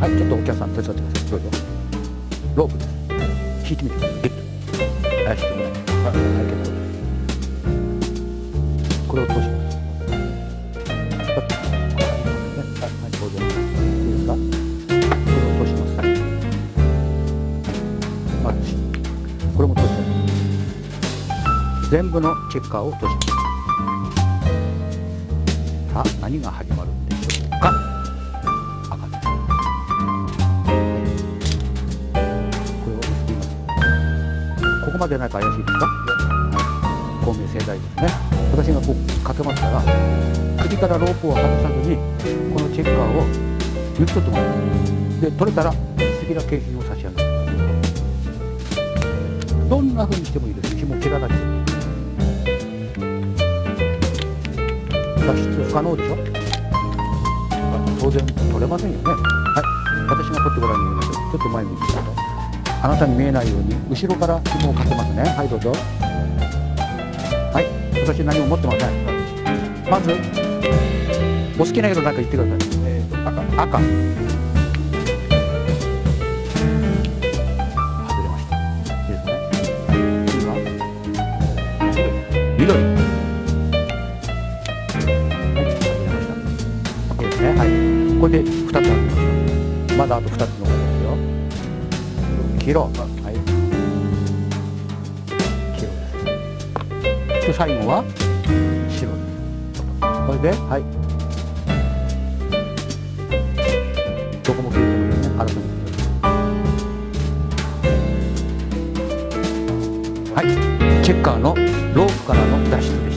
はい、ちょっとお客さん手伝ってください。どうぞ。ロープです。引いてみてください。ギュッと。はい、引いてください。はい、結構です。これを通します。はい、どうぞ。いいですか。これを通します。はい。これも通します。全部のチェッカーを通します。さあ、何が始まるんでしょうか。赤です。これを結びます。ここまでなんか怪しいですか。はい、公明正大ですね。私がこうかけますから、首からロープを外さずにこのチェッカーをギュッと止める。で、取れたら素敵な景品を差し上げる。どんな風にしてもいいです。紐を毛が出して。脱出不可能でしょ。当然取れませんよね。はい、私が取ってご覧になりましょう。ちょっと前に行きましょう。あなたに見えないように後ろから紐をかけますね。はい、どうぞ。はい、私何も持ってません。まずお好きな色なんか言ってください。赤。外れました。いいですね。次は緑。はい、これで2つあります。まだあと2つ残りますよ。黄色、はい、黄色です。で、最後は白です。これで、はい、どこも切れてますね。改めて。はい、チェッカーのロープからの脱出でした。